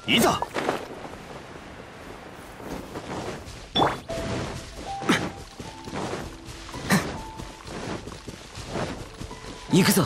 いざ。行くぞ。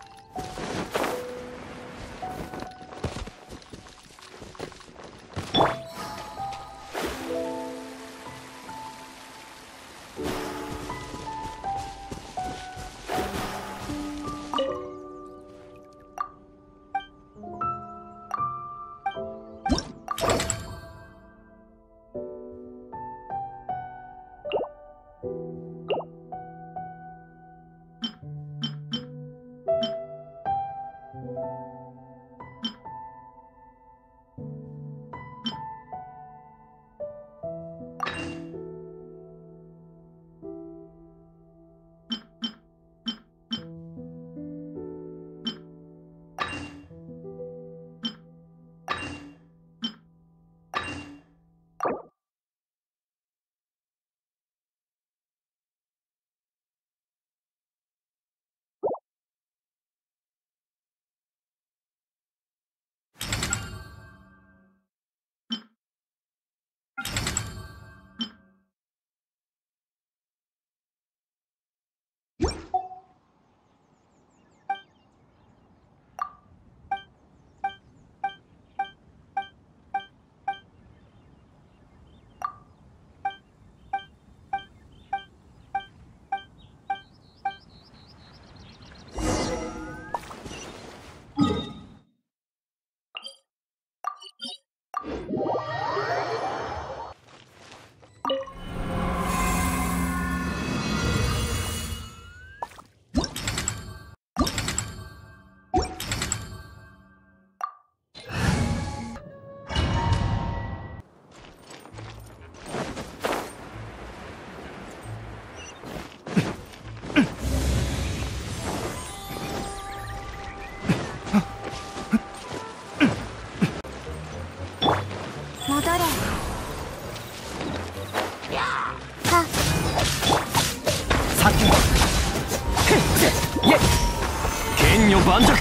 盤石。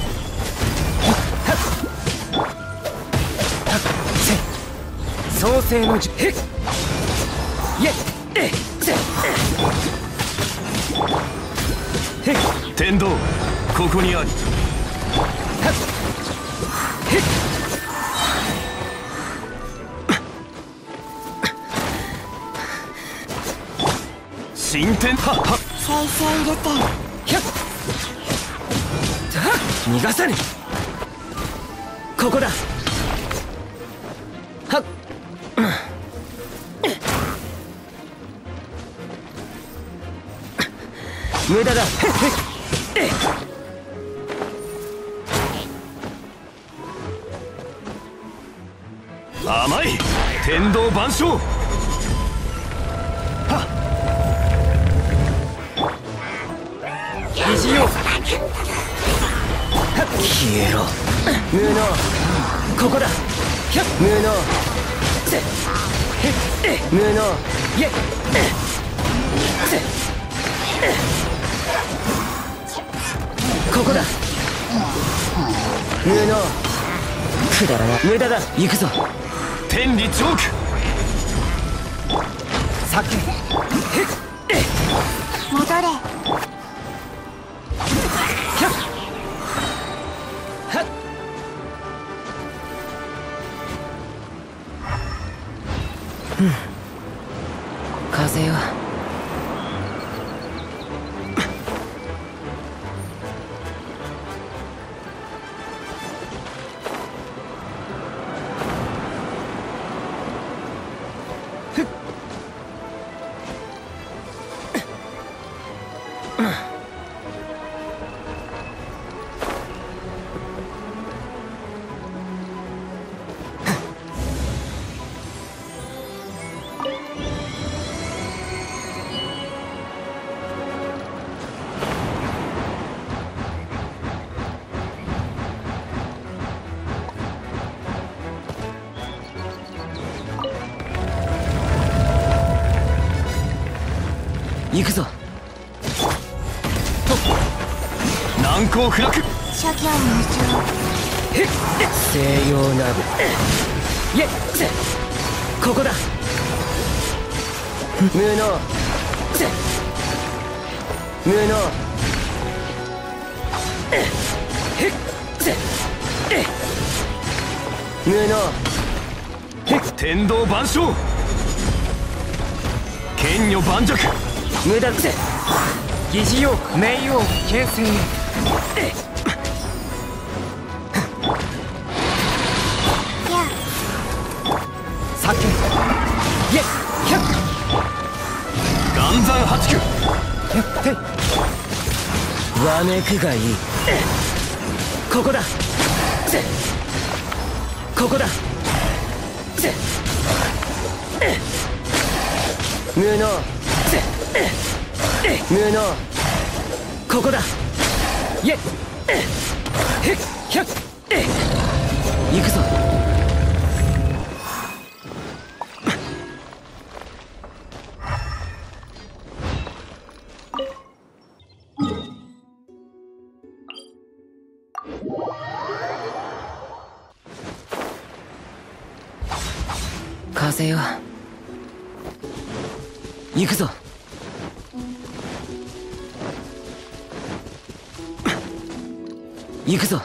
創世の術。天道ここにあり。新天はっ再生入れて逃がさぬ。ここだ。はっ無駄だ。甘い天道万象。肘を消えろ。無能ここだ。無能無能ここだ。無能くだらない。無駄だ。行くぞ。天理チョーク。先戻れ。 風よ。行くぞ。難攻不落。 諸行無常。 西洋なぶ。 いえここだ無能無能無能天道万象剣女盤石無駄疑似王冥王牽制避けいえひゃっ岩山八九てわめくがいいここだここだ無能無能ここだいえひゃっ行くぞ風よ行くぞ行くぞ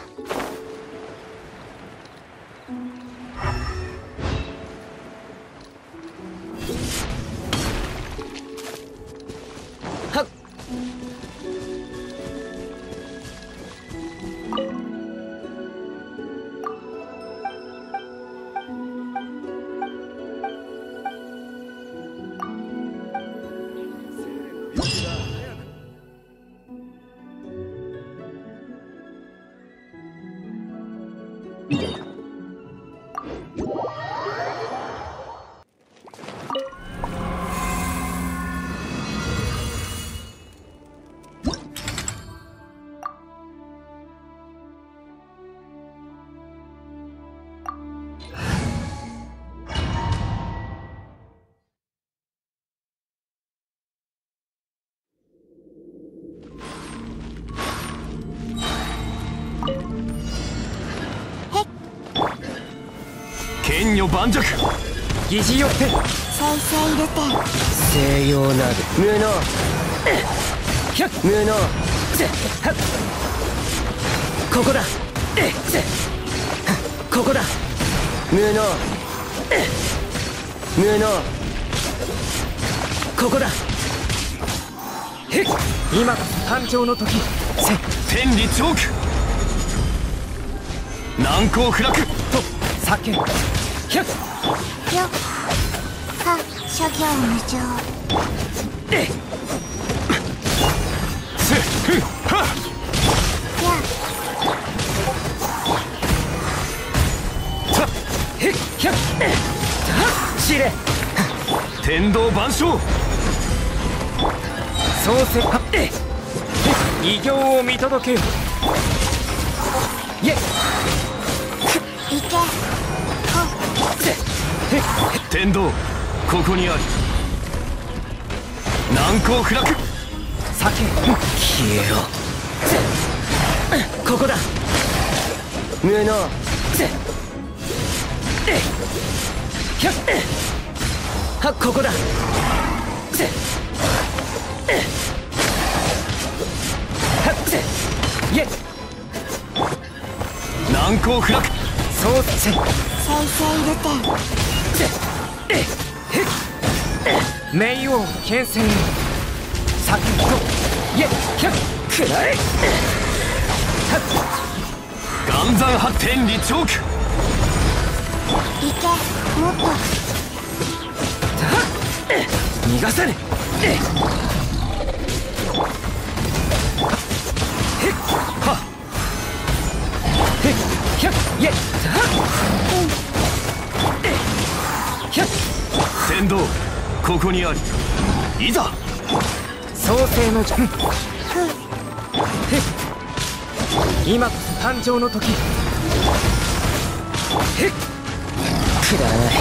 はっ剣女盤石疑似よって再生ルテン西洋など無能ひゃっ無能はっここだここだ無能無能ここだ今こそ誕生の時天理チョーク難攻不落と叫んひゃっよか諸行無常せふはっやたへっひゃったしれ天道万象創世は偉業を見届けよいえいけ天道ここにあり難攻不落叫消えろここだ無能ひゃっはここだいえ難攻不落そうせ再生ルテン冥王牽制先といえひゃっくらえ岩山発展理チョークいけもっと逃がさねはっひゃっいえひゃっ天道ここにありいざ創世の陣今こそ誕生の時くだらない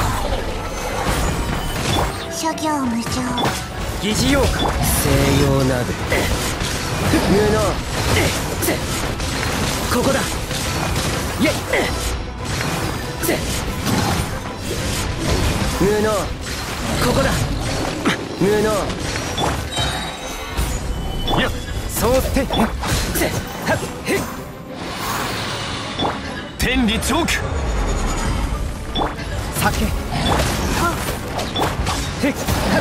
諸行無常疑似用か西洋など無能ここだいえ無能。ここだ。無能。やっそうてっはっへっ天理チョーク。酒へっはっ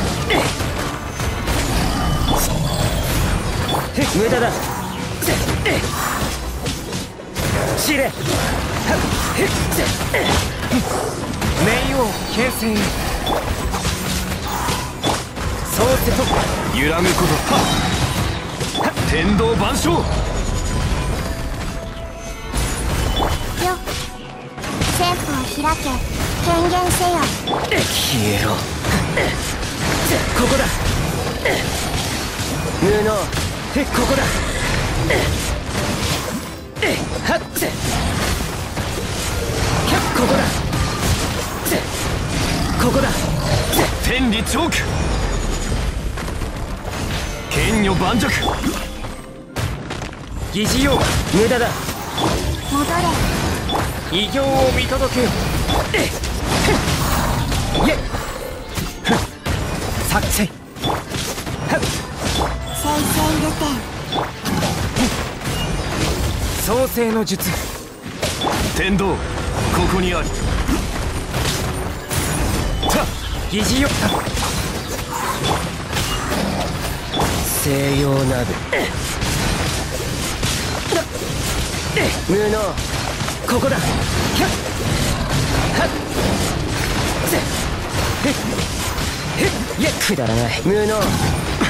無駄だ。知れ。冥王形成。そうせと揺らぐこと。天道万象。 よ政府を開け権限せよ。 消えろ。ここだ。無能。ここだ。はっここだ。ここだ。天理チョーク。剣女盤石。疑似用無駄だ。 戻れ。 異形を見届けよ。イェッ作戦。 生成ルテン。 創世の術。天道ここにある。疑似よ。西洋鍋。無能。ここだ。いやくだらない。無能。